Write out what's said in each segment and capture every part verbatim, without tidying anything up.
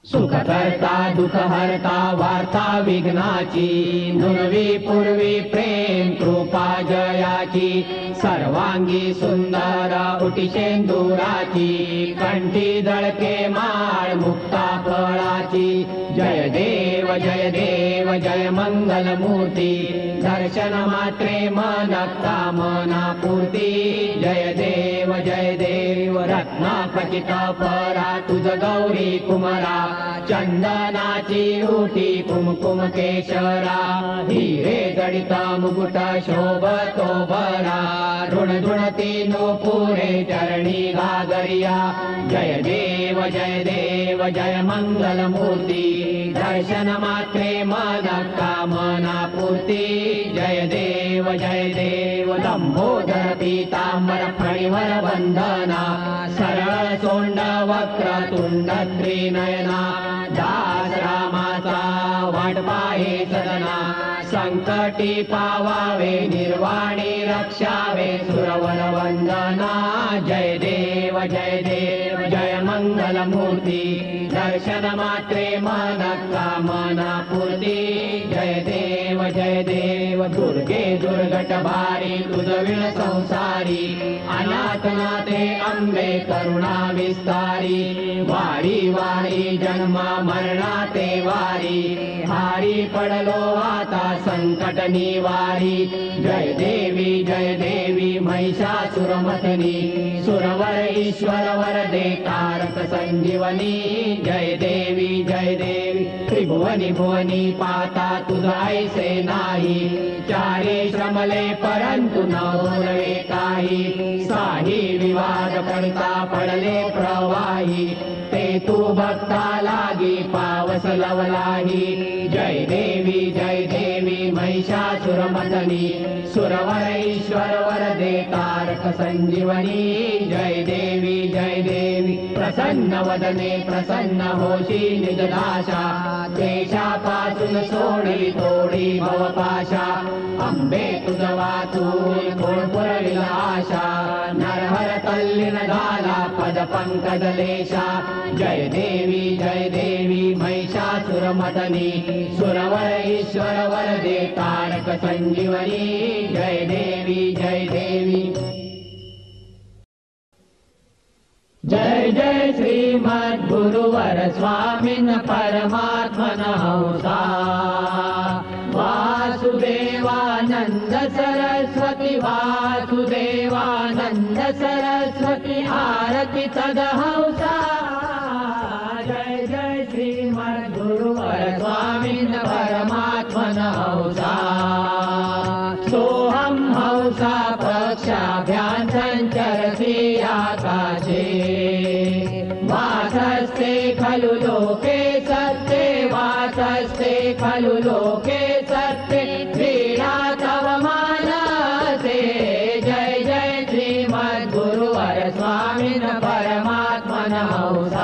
सुख करता दुःख हरता वार्ता विघ्नाची नुरवी पूर्वी प्रेम कृपा जयाची सर्वांगी सुंदर उटी शेंदुराची कंठी दळके माळ मुक्ता फळाची जय देव जय देव जय मंगल मूर्ती दर्शन मात्रे मन कामना पूर्ती जय देव जय देव रत्ना खचित परा तुझ गौरी कुमरा चंदनाची उटी कुमकुम केशरा हिरे जडित मुकुट शोभतो बरा ऋण ऋणती नूपुरे चरणी घागरिया जय देव जय देव जय मंगल मूर्ती दर्शन मात्रे मन कामना पूर्ती जय देव जय देव लंबोदर पीतांबर फणिवर वंदना सरळ सोंड वक्र तुंड त्रिनयना दास रामाचा वाट पाहे सदना संकटी पावावे निर्वाणी रक्षावे सुरवर वंदना जय देव जय देव जय मंगल मूर्ती दर्शन मात्रे मन कामना पूर्ती जय देव जय देव दुर्गे दुर्गट भारी तुझ विण संसारी अनाथ नाथे अंबे करुणा विस्तारी वारी वारी जन्म मरणा ते वारी हारी पडलो आता संकट निवारी जय देवी जय देवी महिषासुरमथनी सुरवर ईश्वर वरदे कारक संजीवनी जय देवी जय देवी त्रिभुवनी भुवनी पाता तुझ ऐसे नाही चारी श्रमले परंतु न बोलवे काही साही विवाद पडता पडले प्रवाही ते तू भक्ता लागी पावस लवलाही जय देवी जय देवी महिषासुरमथनी सुरवर ईश्वर वरदे तारक संजीवनी जय देवी जय देवी प्रसन्न वदने प्रसन्न होशी निजदाशा देशापासून सोडी तोडी भवपाशा अंबे तुझ वाचून कोण पुरविल आशा नरहर तल्लीन झाला पद पंकज लेशा जय देवी जय देवी महिषासुरमथनी सुरवर ईश्वर वरदे तारक संजीवनी जय देवी जय देवी जय जय श्रीमद् गुरुवर स्वामिन परमात्मन हंसा वासुदेवानंद सरस्वती वासुदेवानंद सरस्वती आरती तदहंसा जय जय श्रीमद् गुरुवर स्वामिन परमात्मन हंसा सोहम हंसा पक्षाभ्यां संचरति आकाशे वासस्ते खलु लोके सत्ते वासस्ते खलु लोके सत्ते क्रीडा तव मानसे जय जय श्रीमद् गुरुवर स्वामिन परमात्मन हंसा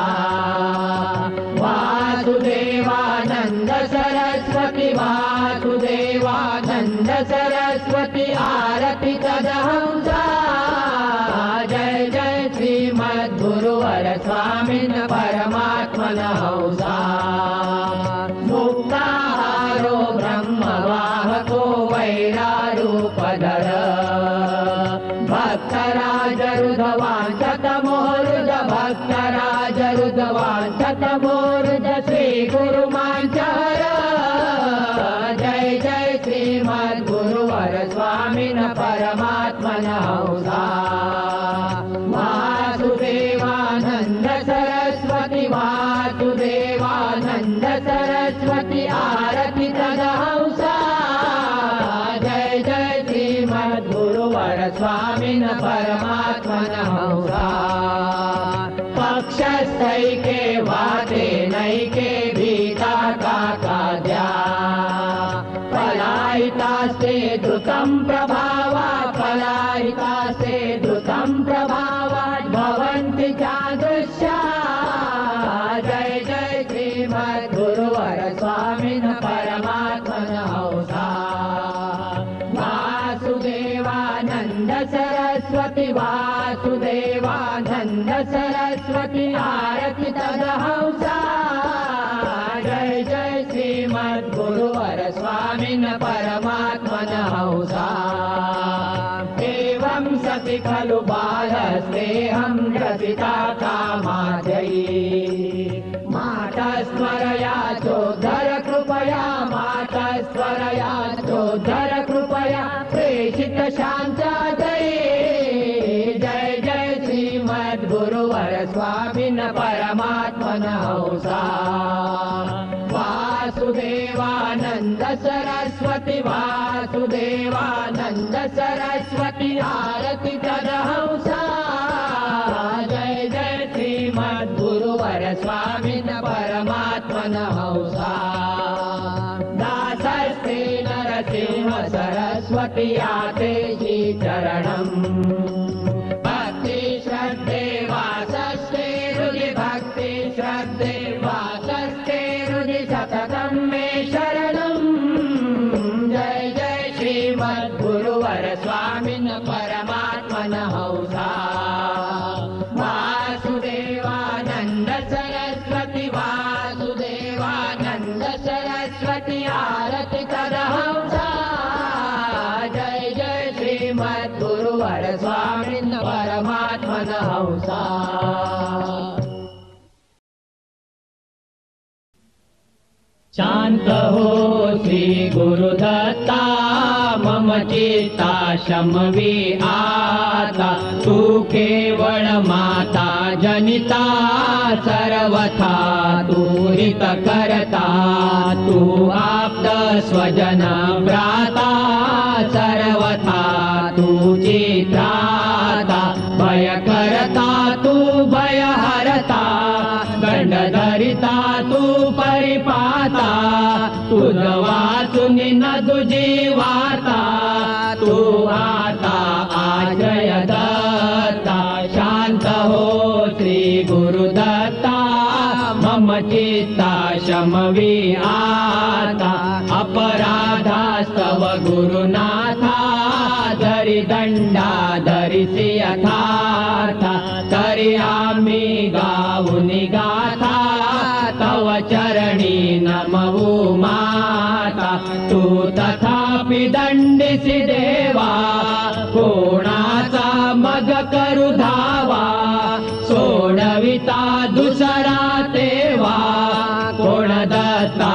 वासुदेवानंद सरस्वती वासुदेवानंद सरस्वती आरती तदहंसा जय जय श्रीमद् गुरुवर स्वामिन परमात्मन हंसा मुक्ताहारो ब्रह्मवाहको वैरारूपधर भक्तराजरुधवान् शतमोरुद भक्तराजरुधवान् शतमोरुद श्री गुरुमांचर जय जय श्रीमद् गुरुवर स्वामिन परमात्मन हंसा वासुदेवानंद सरस्वती वासुदेवानंद सरस्वती आरती तदहंसा जय जय श्रीमद् गुरुवर स्वामिन परमात्मन हंसा पक्षस्थैके वाते नैके भीता काकाद्या पलायितास्ते द्रुतं प्रभावा पलायितास्ते द्रुतं प्रभावा भवन्ति चादृश्या जय जय श्रीमद् गुरुवर स्वामिन परमात्मन हंसा वासुदेवानंद सरस्वती वासुदेवानंद सरस्वती आरती तदहंसा परमात्मन हंसा एवं सति खलु बालस्तेऽहं ग्रसिता कामाद्यै माता स्मरया चोद्धर कृपया माता स्मरया चोद्धर कृपया प्रेषित शान्तादये जय जय श्रीमद्गुरुवर स्वामिन परमात्मन हंसा वासुदेवानंद सरस्वती वासुदेवानंद सरस्वती आरती तदहंसा जय जय श्रीमद्गुरुवर स्वामिन परमात्मन हंसा दासस्ते नरसिंह सरस्वती आते श्री चरणम् भक्ति श्रद्धे वासस्ते हृदि भक्ति श्रद्धे वासस्ते हृदि सततं मे शरणम् जय जय श्रीमद्गुरुवर स्वामिन परमात्मन हंसा वासुदेवानंद सरस्वती वासुदेवानंद सरस्वती आरति तदहंसा जय जय श्रीमद्गुरुवर स्वामिन परमात्मन हंसा शांत हो श्री गुरुदत्ता मम चित्ता शमवी आता तू केवळ माता जनिता सर्वथा तू हित करता तू आप्त स्वजन भ्राता सर्वथा तू चित्राता भय करता तू भय हरता गंड धरिता तू परिपाता तुझ वाचून न तुझी वार्ता तू आता आजय दत्ता शांत हो श्री गुरुदत्ता मम चित्ता शमवी आता अपराधास्तव गुरुनाथा धरि दंडा धरिसी यथार्था तरी आम्ही गाऊनी गाथा तव चरणी नमवू माता तू तथापि दंडिसी देवा कोणाचा मग करू धावा सोडविता दुसरा तेवा कोण दत्ता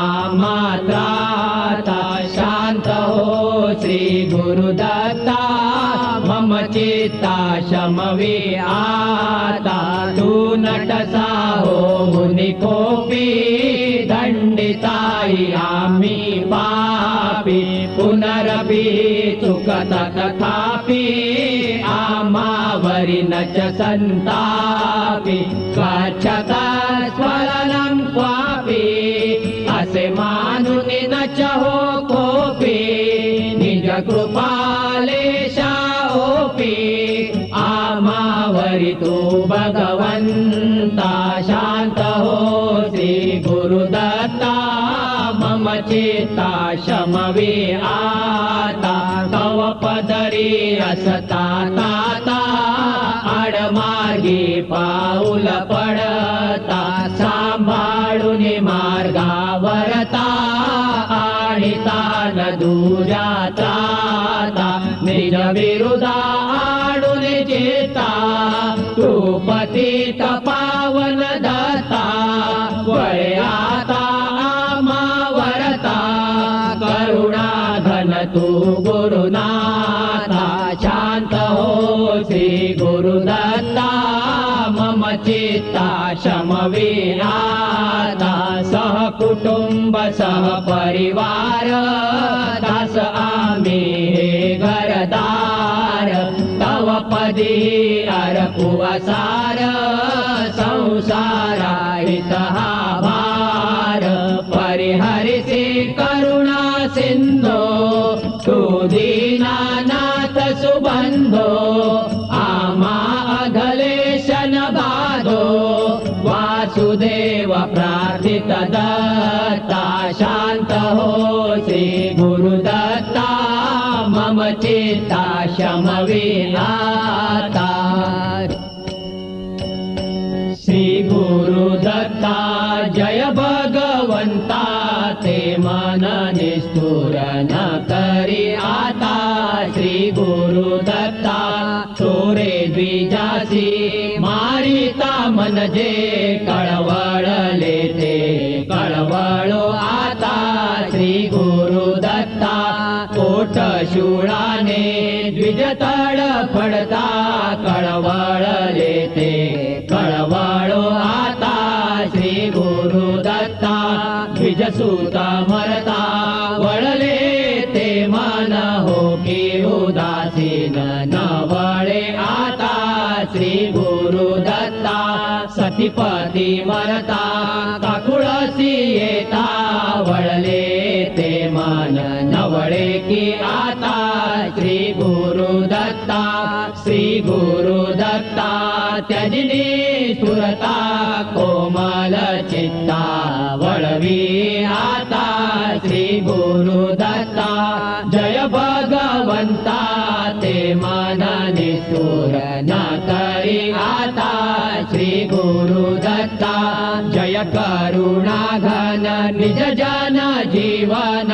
आमात्राता शांत हो श्री गुरुदत्ता मम चित्ता शमवी आता तू नटसा हो मुनिकोपी दंडिताई आम्ही पापी पुनरपि चुकत तथापि आमावरी न च संतापि स्वच्छता स्मरणं क्वापि असे मानुनि न च हो कोपी निज कृपालेशा ओपी आमावरी तू भगवंता शांत हो श्री गुरुदत्ता मम चित्ता शमवी आता तव पदरी असता ताता आडमार्गी पाऊल पडता सांभाळून मार्गावरता आणिता न दुराता निज विरुद्धा आडून चेता तू पतित पावन दत्ता वळे आता आमावरता करुणा घन तू गुरुनाथा शांत हो श्री गुरुदत्ता मम चित्ता शमवी आता सह कुटुंब सह परिवार दास आम्ही हे घरदार तव पदी अरपु असार संसारा हित हा भार परिहरिसी करुणा सिंधो तू दीनानाथ सुबंधो आमा अघलेशन बाधो वासुदेव प्रार्थित दत्ता शांत हो श्री गुरुदत्ता मम चित्ता शमवी आता श्री गुरुदत्ता जय भगवंता ते मन निष्ठुर न करी आता श्री गुरु दत्ता चोरे द्विजासी मारिता म्हणजे कळवळले ते कळवळो आता श्री गुरु दत्ता कोट शूळाने द्विज तडफडता कळवळले ते कळवळो आता श्री गुरु दत्ता द्विजसूत मरता वळले ते मन हो की उदासीन न वळे आता श्री गुरु दत्ता सतीपती मरता काकुळसी येता वळले ते मन न वळे की आता श्री गुरु दत्ता श्री गुरु दत्ता त्यजिनी सुरता कोमल चित्ता वळवी आता श्री गुरु दत्ता जय भगवंता ते मन निष्ठुर न करी आता श्री गुरु दत्ता जय करुणा घन निज जन जीवन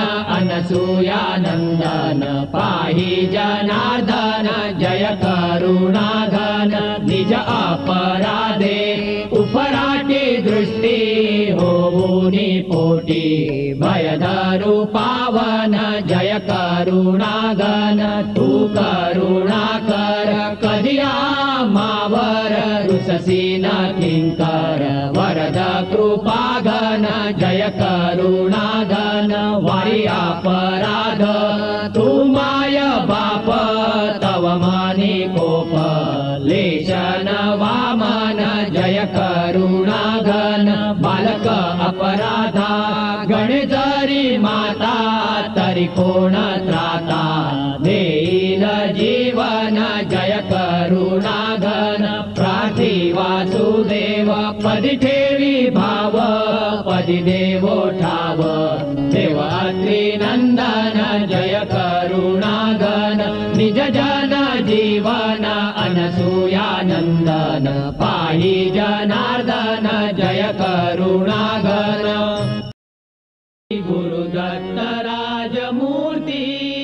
अनसूयानंदन पाहि जनार्दन जय करुणा घन निज अपराधे उपराटी दृष्टी होऊनी पोटी भयधरू पावन जय करुणा घन तू करुणा कर कधी आमावर रुससी न किंकर वरद कृपा घन जय करुणा घन वारी अपराध तू माय बाप तव मानी कोप लेशन वामन जय करुणा घन बालक अपराधा गणे जरी माता तरी कोण त्राता देईल जीवन जय करुणा घन प्रार्थी वासुदेव पदी ठेवी भाव पदी देवो ठाव देव अत्री नंदन जय करुणा घन निज जन जीवन अनसूयानंदन पाहि जनार्दन जय करुणा घन गुरु दत्त राजमूर्ती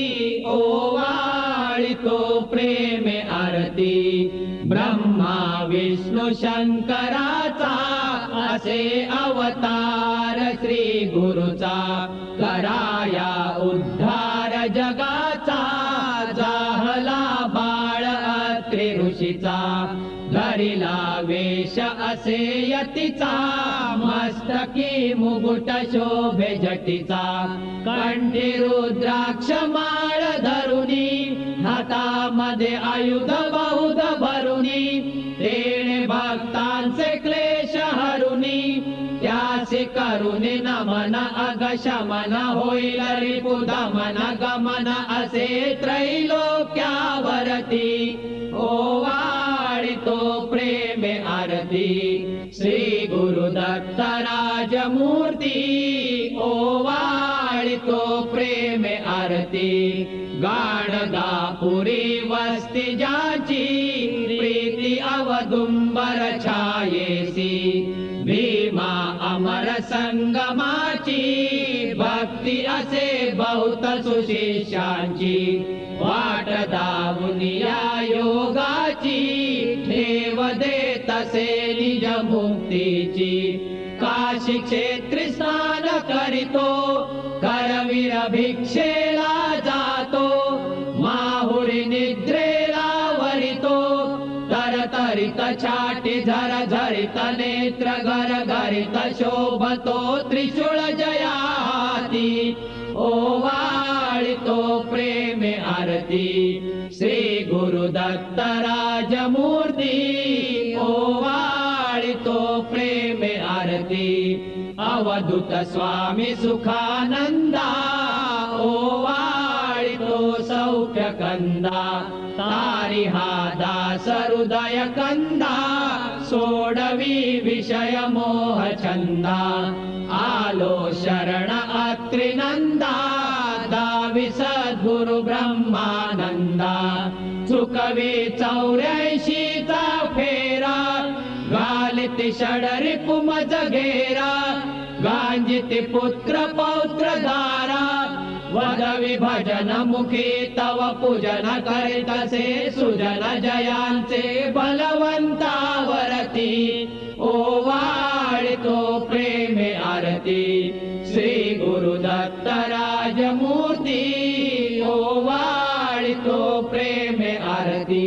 ओवाळितो प्रेमे आरती ब्रह्मा विष्णु शंकराचा असे अवतार श्री गुरुचा कराया उद्धार जगाचा जाहला बाळ अत्रि ऋषीचा धरिला वेश असे यतीचा मस्तकी मुकुट शोभे जटीचा कंठी रुद्राक्ष माळ धरुनी हातामध्ये आयुध बहुध भरुनी तेणे भक्तांचे क्लेश हरुनी त्यासे करुणे नमन अग शमन होईल रिपुदमन गमन असे त्रैलोक्यावरती ओवाळितो प्रेमे आरती श्री गुरु दत्त राजमूर्ती ओवाळितो प्रेमे आरती गाणगापुरी वस्ती ज्याची प्रीती अवदुंबर छायेसी भीमा अमर संगमाची भक्ती असे बहुत सुशिष्यांची वाट दावुनिया योगाची ठेव देत असे निज मुक्तीची काशी क्षेत्री स्नान करीतो करवीर भिक्षेला जातो माहुरी निद्रेला वरितो तरतरित छाटी झर झरित नेत्र घर घरित शोभतो त्रिशूळ जयाती ओवाळितो प्रेमे आरती श्री गुरु दत्त राजमूर्ती ओवाळितो प्रेमे आरती अवधूत स्वामी सुखानंदा ओवाळितो सौख्य कंदा तारी हा दास हृदय कंदा सोडवी विषय मोह छंदा आलो शरण अत्रिनंदा दावी सद्गुरु ब्रह्मानंदा चुकवी चौऱ्याऐंशीचा फेरा घालित षडरिपु मज घेरा गांजिति पुत्र पौत्र धारा वद विभजन मुखी तव पूजन करितसे सुजन जयांचे बलवंतावरती ओवाळितो प्रेमे आरती श्री गुरुदत्त राजमूर्ती ओवाळितो प्रेमे आरती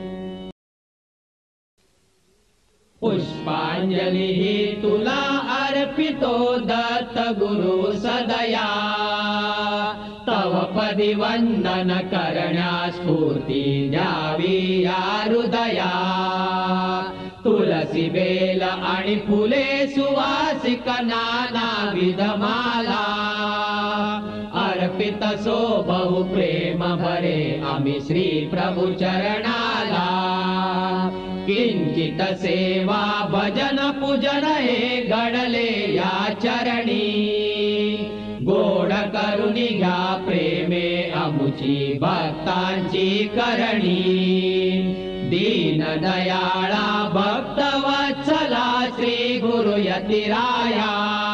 पुष्पांजलि तुला अर्पितो दत्त गुरु सदया तव पदी वंदन करण्या स्फूर्ती द्यावी या हृदया तुलसी बेल आणि फुले सुवासिक नानाविध माला अर्पित सो बहु प्रेम भरे आम्ही श्री प्रभु चरणाला किंचित सेवा भजन पूजन हे घडले या चरणी गोड करुणी घ्या प्रेमे अमुची भक्तांची करणी दीन दयाळा भक्त वत्सला श्री गुरु यतिराया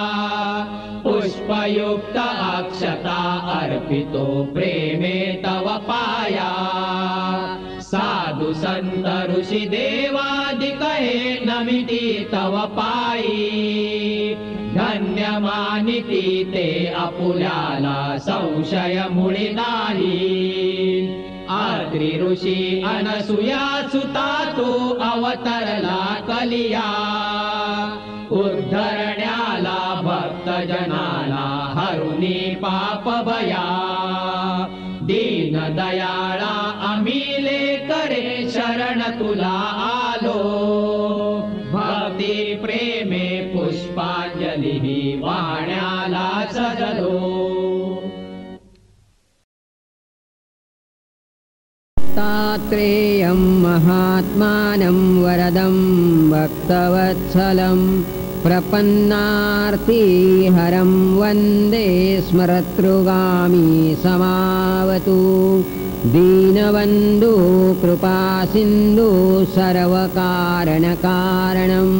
पुष्पयुक्त अक्षता अर्पितो प्रेमे तव पाया साधु संत ऋषि देवादिक हे नमिती तव पायी धन्य मानिती ते आपुल्याला संशय मुळी नाही आद्री ऋषी अनसुया सुता तू अवतरला कलिया उद्धरण्याला भक्त जनाला हरुनी पाप भया दीन दयाळा आम्ही करे शरण तुला आलो भक्ती प्रेमे पुष्पांजली वाण्याला सजलो तात्रेयं महात्मानं वरदं भक्तवत्सलं प्रपन्नार्ति हरं वन्दे स्मरतृगामी समावतु दीनबन्धु कृपासिन्धु सर्वकारणकारणं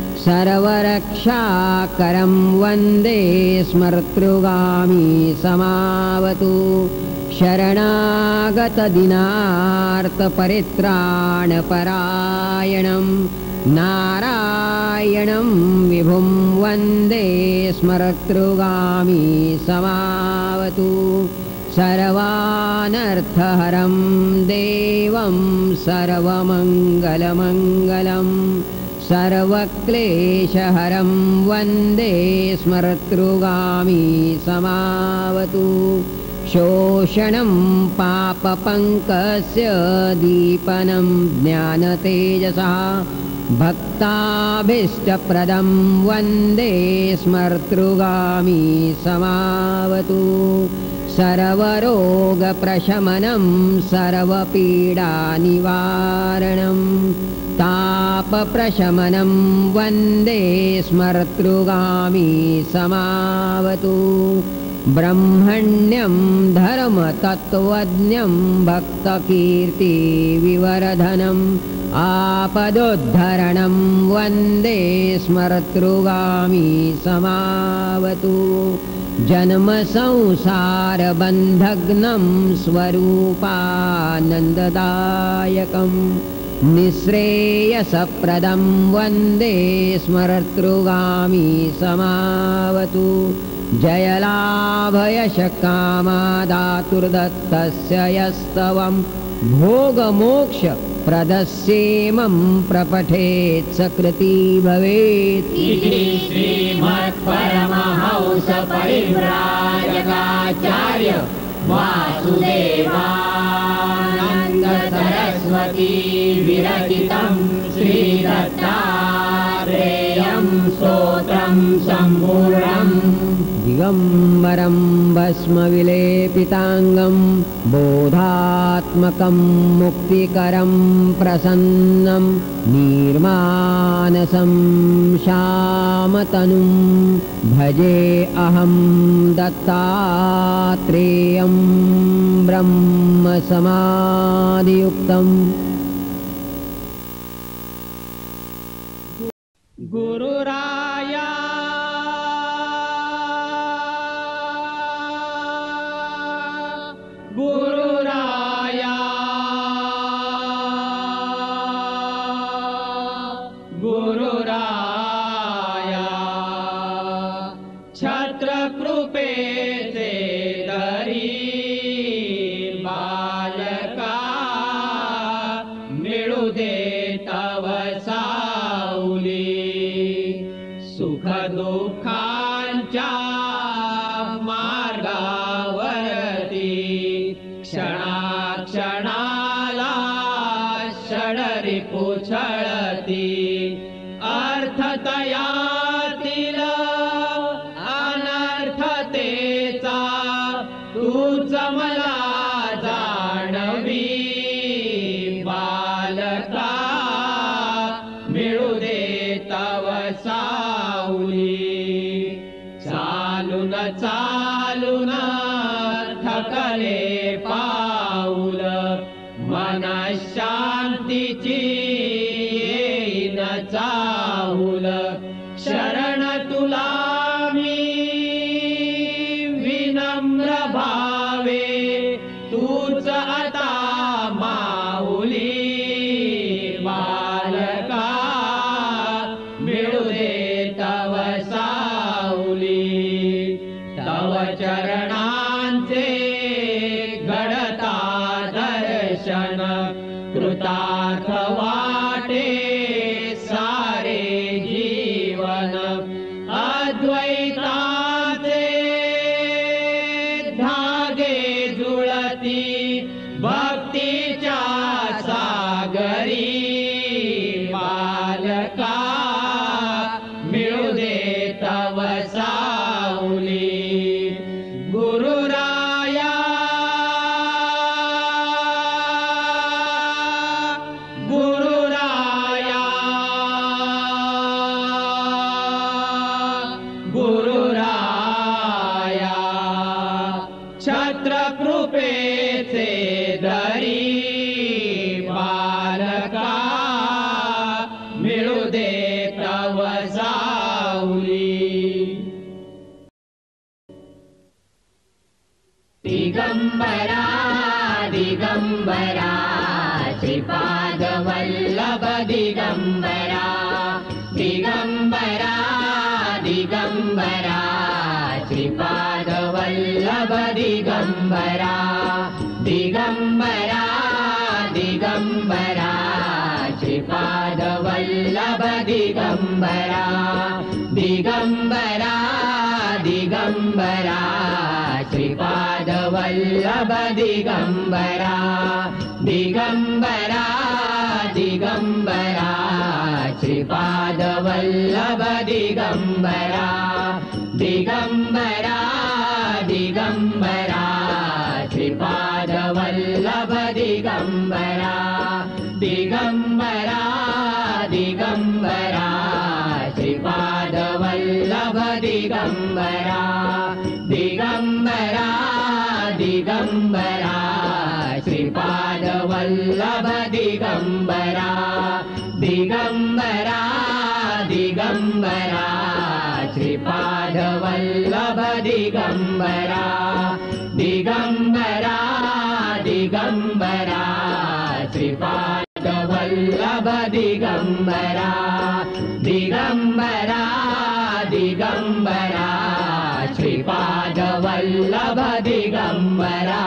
सर्वरक्षाकरं वन्दे स्मरतृगामी समावतु शरणागतदिनार्तपरित्राणपरायणं नारायणं विभुं वन्दे स्मरतृगामी समावतु सर्वानर्थहरं देवं सर्वमङ्गलमङ्गलं सर्वक्लेशहरं वन्दे स्मरतृगामी समावतु शोषणं पापपङ्कस्य दीपनं ज्ञानतेजसा भक्ताभीष्टप्रदं वन्दे स्मरतृगामी समावतु सर्वरोगप्रशमनं सर्वपीडानिवारणं तापप्रशमनं वन्दे स्मरतृगामी समावतु ब्रह्मण्यं धर्मतत्त्वज्ञं भक्तकीर्तिविवर्धनम् आपदोद्धरणं वन्दे स्मरतृगामी समावतु जन्मसंसारबन्धघ्नं स्वरूपानन्ददायकं निःश्रेयसप्रदं वन्दे स्मरतृगामी समावतु जयलाभयशकामादातुर्दत्तस्य यस्तवं भोगमोक्ष प्रदस्येमं प्रपठेत् सकृती भवेत् इति श्रीमत्परमहंस परिव्राजकाचार्य वासुदेवानन्द सरस्वती विरचितं श्रीदत्तात्रेयं स्तोत्रं सम्पूर्णम् दिगम्बरं भस्मविलेपिताङ्गं बोधात्मकं मुक्तिकरं प्रसन्नं निर्मानसं श्यामतनुं भजे अहं दत्तात्रेयं ब्रह्मसमाधियुक्तम् गुरुराया कृपेचे दरी बालका मिळू दे तव सावली सुख दुःखांच्या मार्गावरती क्षणाक्षणाला षडरी पुछळती अर्थतयातील अनर्थतेचा तूच मला जाणवी बालका मिळू दे तव सावली चालून चालून थकले पाऊल मनशांतीची येईन चाहुल शरण तुला मी विनम्र भावे तूच आता माऊली बालका मिळू दे तव सावली तव चरणांचे घडता दर्शन कृतार्थ वाटे सारे जीवन अद्वैताचे धागे जुळती भक्तीच्या सागरी बालका मिळू दे तव सावली गुरुराया गुरुराया गुरुराया छत्र कृपेचे दरी बालका मिळू दे तव सावली दिगंबरा दिगंबरा श्रीपाद वल्लभ दिगंबरा दिगंबरा दिगंबरा श्रीपाद वल्लभ दिगंबरा दिगंबरा दिगंबरा श्रीपाद वल्लभ दिगंबरा दिगंबरा दिगंबरा श्रीपाद वल्लभ दिगंबरा दिगंबरा दिगंबरा श्रीपाद वल्लभ दिगंबरा दिगंबरा दिगंबरा श्रीपाद वल्लभ दिगंबरा दिगंबरा दिगंबरा श्रीपाद वल्लभ दिगंबरा दिगंबरा दिगंबरा श्रीपाद वल्लभ दिगंबरा दिगंबरा दिगंबरा श्रीपाद वल्लभ दिगंबरा दिगंबरा दिगंबरा श्रीपाद वल्लभ दिगंबरा दिगंबरा दिगंबरा श्रीपाद वल्लभ दिगंबरा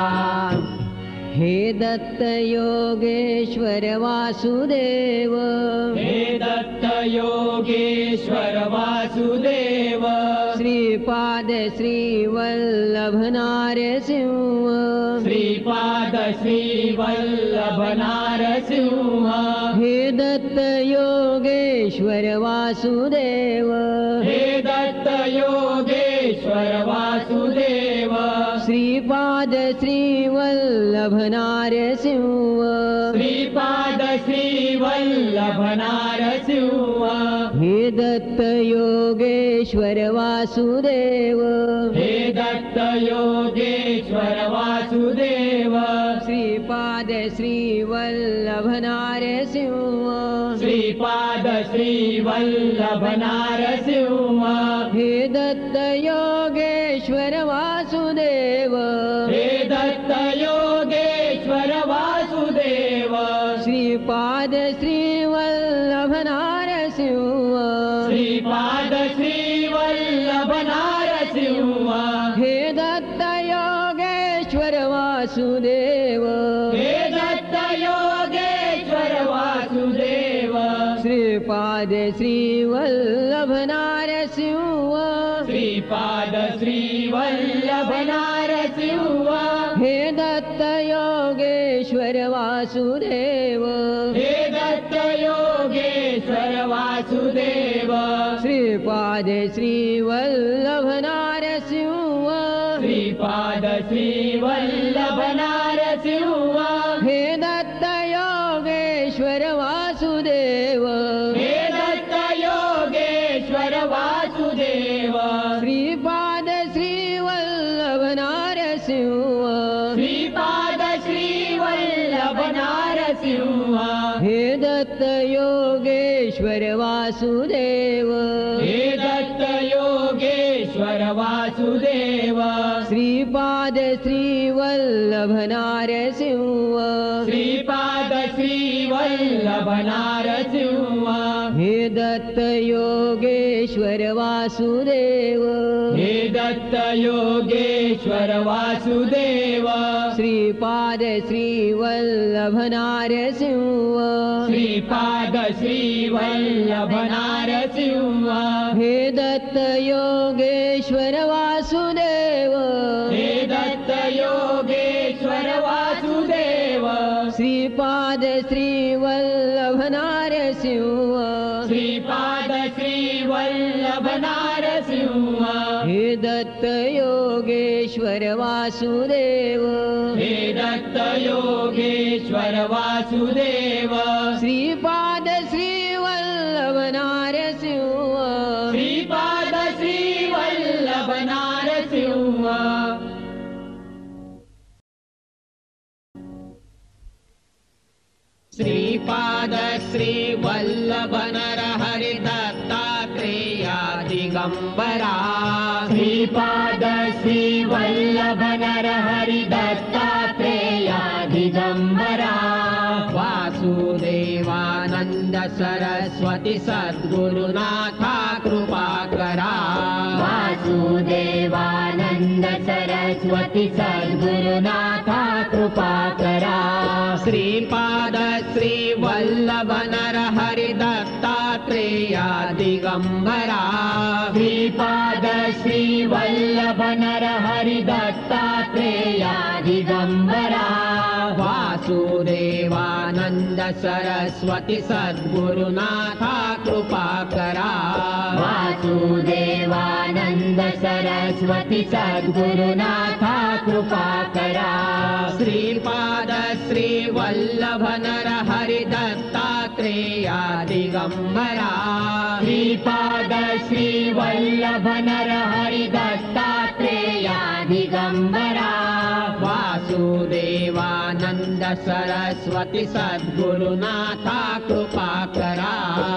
हे दत्त योगेश्वर वासुदेव हे दत्त योगेश्वर वासुदेव श्रीपाद श्रीवल्लभ नारसिंह श्रीपाद श्रीवल्लभ नारसिंह हे दत्त योगेश्वर वासुदेव हे दत्त योगेश्वर वासुदेव श्रीपाद श्रीवल्लभ नारसिंह श्रीपाद श्रीवल्लभ नारसिंह हे दत्त योगेश्वर वासुदेव हे दत्त योगेश्वर वासुदेव श्रीपाद श्रीवल्लभ नारसिंह श्रीपाद श्रीवल्लभ नारसिंह हे दत्त योगेश्वर वासुदेव हे दत्त योगेश्वर वासुदेव श्रीपाद श्रीवल्लभ नारसिंह श्रीपाद श्रीवल्लभ नारसिंह श्रीपाद श्रीवल्लभ नारसिंह श्रीपाद श्रीवल्लभ नारसिंह हे दत्त योगेश्वर वासुदेव हे दत्त योगेश्वर वासुदेव श्रीपाद श्रीवल्लभ नारसिंह श्रीपाद श्रीवल्लभ नारसिंह हे दत्त योगेश्वर वासुदेव हे दत्त योगेश्वर वासुदेव श्रीपाद श्रीवल्लभ नारसिंह श्रीपाद श्रीवल्लभ नारसिंह हे दत्त योगेश्वर वासुदेव हे दत्त योगेश्वर वासुदेव श्रीपाद श्रीवल्लभ नारसिंह श्रीपाद श्रीवल्लभ नारसिंह हे दत्त योगेश्वर वासुदेव हे दत्त योगेश्वर वासुदेव श्रीपाद श्रीवल्लभ नारसिंह श्रीपाद श्रीवल्लभ नारसिंह हे दत्त योगेश्वर वासुदेव हे दत्त योगेश्वर वासुदेव श्रीपाद श्रीवल्लभ नारसिंह श्रीपाद श्रीवल्लभ नारसिंह हे दत्त योगेश्वर वासुदेव हे दत्त योगेश्वर वासुदेव श्रीपाद श्रीवल्लभ नारसिंह श्रीपाद श्रीवल्लभ नारसिंह श्रीपाद श्रीवल्लभ नरहरि दत्तात्रेया दिगंबरा श्रीपाद श्रीवल्लभ नरहरि दत्तात्रेया दिगंबरा वासुदेवानंद सरस्वती सद्गुरुनाथा कृपाकरा वासुदेवानंद सरस्वती सद्गुरुनाथा कृपाकरा श्रीपाद श्रीवल्लभ नरहरि दत्तात्रेया दिगंबरा श्रीपाद श्रीवल्लभ नरहरि दत्तात्रेया दिगंबरा वासुदेवानंद सरस्वती सद्गुरुनाथा कृपाकरा वासुदेवानंद सरस्वती सद्गुरुनाथा कृपाकरा श्रीपाद श्रीवल्लभ नरहरि दत्तात्रेया दिगंबरा श्रीपाद श्रीवल्लभ नरहरि दत्तात्रेया दिगंबरा वासुदेवानंद सरस्वती सद्गुरुनाथा कृपाकरा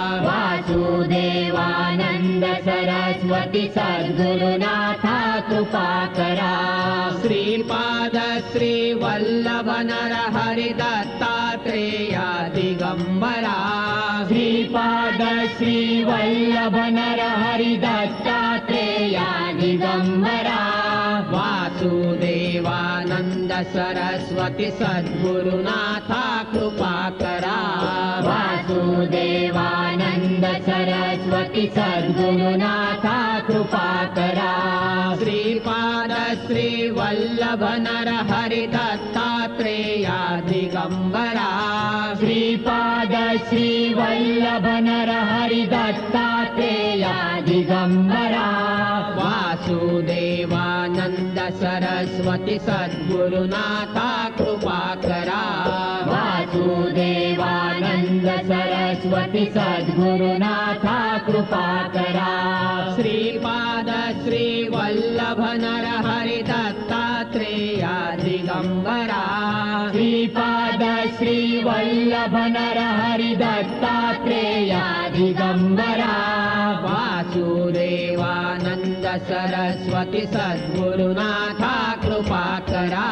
वासुदेवानंद सरस्वती सद्गुरुनाथा कृपाकरा श्रीपाद श्रीवल्लभ नरहरि दत्तात्रेया दिगंबरा श्रीपाद श्रीवल्लभ नरहरि दत्तात्रेया दिगंबरा वासुदेवानंद सरस्वती सद्गुरुनाथा कृपाकरा वासुदेवानंद सरस्वती सद्गुरुनाथा कृपाकरा श्रीपाद श्रीवल्लभ नरहरि दत्तात्रेया दिगंबरा श्रीपाद श्रीवल्लभ नरहरि दत्तात्रेया दिगंबरा वासुदेवानंद सरस्वती सद्गुरुनाथा कृपाकरा वासुदेवानंद सरस्वती सद्गुरुनाथा कृपाकरा श्रीपाद श्रीवल्लभ नरहरि दत्तात्रेया दिगंबरा श्रीपाद श्रीवल्लभ नरहरि दत्तात्रेया दिगंबरा वासुदेवानंद सरस्वती सद्गुरुनाथा कृपाकरा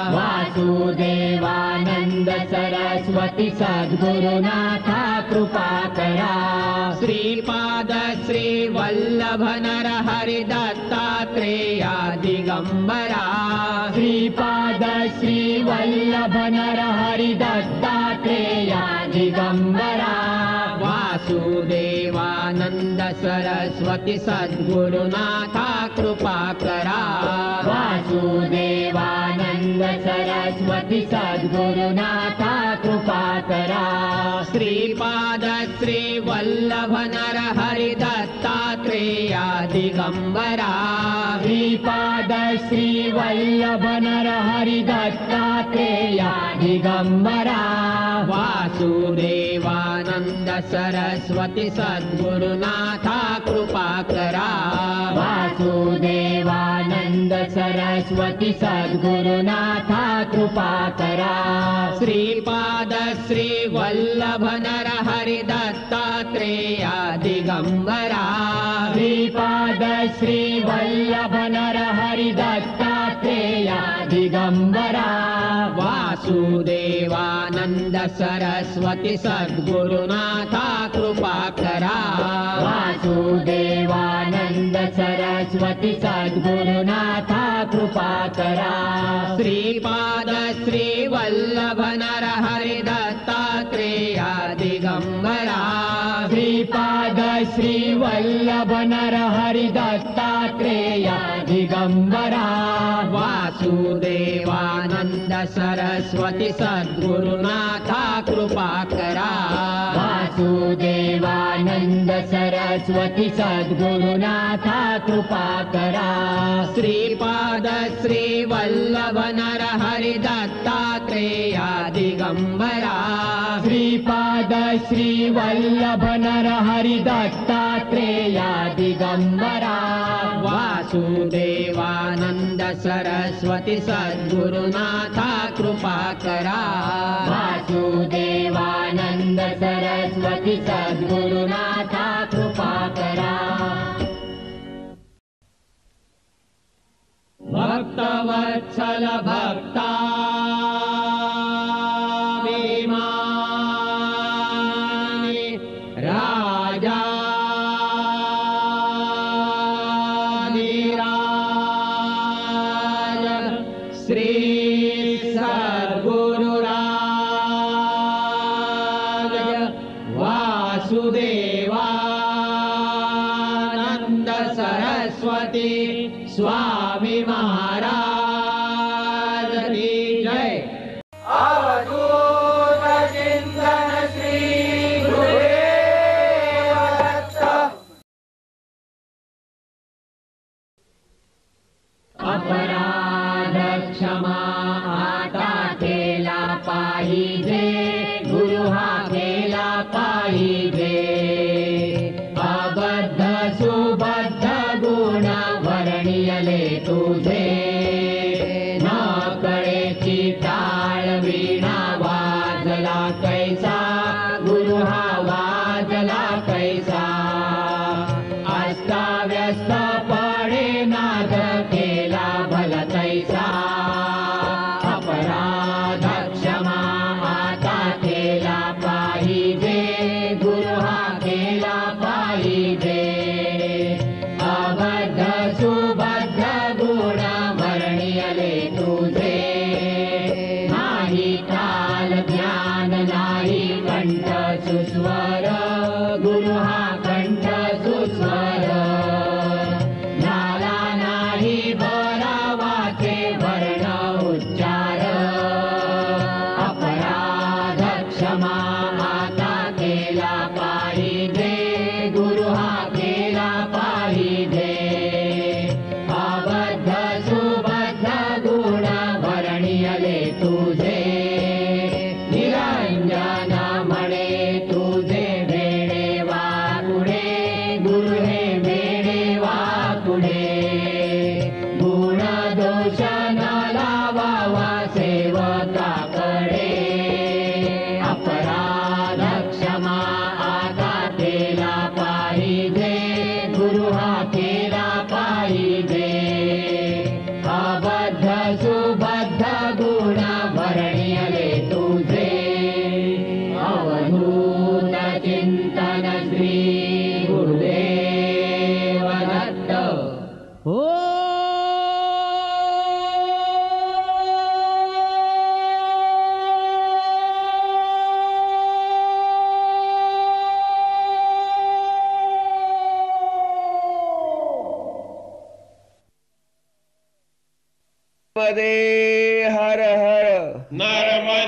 वासुदेवानंद सरस्वती सद्गुरुनाथा कृपाकरा श्रीपाद श्रीवल्लभ नरहरि दत्तात्रेया दिगंबरा श्रीपाद श्रीवल्लभ नरहरि दत्तात्रेया दिगंबरा वासुदेव वासुदेवानंद सरस्वती सद्गुरुनाथा कृपा करा वासुदेवानंद सरस्वती सद्गुरुनाथा कृपा करा श्रीपाद श्री वल्लभ नर हरि दत्तात्रेया दिगंबरा श्रीपाद श्री वल्लभ नर हरि दत्तात्रेया दिगंबरा वासुदेवानंद सरस्वती सद्गुरुनाथा कृपा करा वासुदेवानंद सरस्वती सद्गुरुनाथा कृपा करा श्रीपाद श्री वल्लभ नर हरि दत्तात्रेया दिगंबरा श्रीपाद श्री वल्लभ नर हरि दत्तात्रेया दिगंबरा वासुदेवानंद सरस्वती सद्गुरुनाथा कृपा करा वासुदेवानंद सरस्वती सद्गुरुनाथा कृपा करा श्रीपाद श्री वल्लभ नर हरि दत्तात्रेया दिगंबरा श्रीपाद श्री वल्लभ नर हरि दत्तात्रेया दिगंबरा वासुदेवानंद सरस्वती सद्गुरुनाथा कृपा करा वासुदेवानंद सरस्वती सद्गुरुनाथा कृपा करा श्रीपाद श्री वल्लभ नर हरि दत्तात्रेया दिगंबरा श्रीपाद श्री वल्लभ नर हरि दत्तात्रेया दिगंबरा वासुदेवानंद सरस्वती सद्गुरुनाथा कृपा करा वासुदेवानंद सरस्वती सद्गुरुनाथा कृपा करा भक्तवत्सल भक्ता विमानी राजा श्री सद्गुरुराज वासुदेवानंद सरस्वती स्वामी महाराज की जय। अवधूत चिंतन श्री गुरुदेव दत्त। अपराध क्षमा आता केला पाहिजे गुरु हा केला पाहिजे अबद्ध सुबद्ध गुण वर्णियले तुझे न कळेची टाळ वीणा वाजला कैसा गुरु हा वाजला कैसा अस्ताव्यस्त पडे नाद केला भल तैसा अपराध क्षमा आता केला पाहिजे गुरु हा केला पाहिजे अबद्ध सुबद्ध गुण वर्णियले तुझे नाही काल ज्ञान नाही कंठ सुस्वर गुरु हा कंठ सुस्वर झाला नाही बरावाचे वर्ण उच्चार अपराध क्षमा आता केला पाहिजे गुरु हा केला पाहिजे अबद्ध सुबद्ध गुण वर्णियले तुझे निरंजन म्हणे तुझे वेणे वाकुडे गुरु हे वेणे वाकुडे गुण दोष न लावावा सेवकाकडे अपराध क्षमा आता केला पाहिजे गुरु हा केला पाहिजे अबद्ध सुबद्ध गुण वर्णियले तुझे अवधूत चिंतन श्री गुरुदेव दत्त। ओ नर्मदे हर हर नर्मदे